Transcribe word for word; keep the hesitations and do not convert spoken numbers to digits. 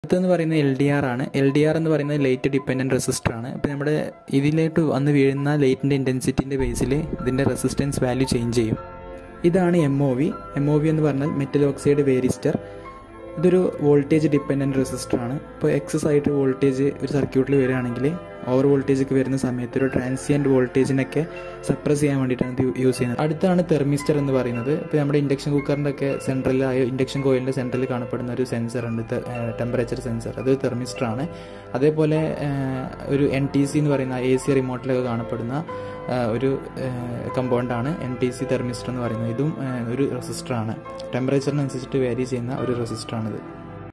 അടുത്തെന്ന് പറയുന്നത് L D R ആണ്. എൽ ഡി ആർ എന്ന് പറയുന്നത് ലൈറ്റ് ഡിപ്പെൻഡൻറ്റ് റെസിസ്റ്റർ ആണ്. ഇപ്പോൾ നമ്മുടെ ഇതിലേക്ക് വന്ന് വീഴുന്ന ലൈറ്റിൻ്റെ ഇൻറ്റൻസിറ്റിൻ്റെ ബേസിൽ ഇതിൻ്റെ റെസിസ്റ്റൻസ് വാല്യൂ ചേഞ്ച് ചെയ്യും. ഇതാണ് M O V. M O V എന്ന് പറഞ്ഞാൽ മെറ്റൽ ഓക്സൈഡ് വേരിസ്റ്റർ. ഇതൊരു വോൾട്ടേജ് ഡിപ്പെൻഡൻറ്റ് റെസിസ്റ്റർ ആണ്. ഇപ്പോൾ എക്സസ് ആയിട്ട് വോൾട്ടേജ് ഒരു സർക്യൂട്ടിൽ വരികയാണെങ്കിൽ ഓവർ വോൾട്ടേജൊക്കെ വരുന്ന സമയത്ത് ഒരു ട്രാൻസിയൻറ്റ് വോൾട്ടേജിനൊക്കെ സപ്രസ് ചെയ്യാൻ വേണ്ടിയിട്ടാണ് ഇത് യൂസ് ചെയ്യുന്നത്. അടുത്താണ് തെർമിസ്റ്റർ എന്ന് പറയുന്നത്. ഇപ്പോൾ നമ്മുടെ ഇൻഡക്ഷൻ കുക്കറിൻ്റെ ഒക്കെ സെൻട്രലായ ഇൻഡക്ഷൻ കോയിലിൻ്റെ സെൻട്രലിൽ കാണപ്പെടുന്ന ഒരു സെൻസർ ഉണ്ട്, ടെമ്പറേച്ചർ സെൻസർ. അത് തെർമിസ്റ്റർ ആണ്. അതേപോലെ ഒരു എൻ ടി സി എന്ന് പറയുന്ന എ സി റിമോട്ടിലൊക്കെ കാണപ്പെടുന്ന ഒരു കമ്പൗണ്ടാണ് എൻ ടി സി തെർമിസ്റ്റർ എന്ന് പറയുന്നത്. ഇതും ഒരു റെസിസ്റ്ററാണ്. ടെമ്പറേച്ചറിനനുസരിച്ചിട്ട് വേരി ചെയ്യുന്ന ഒരു റെസിസ്റ്ററാണിത്.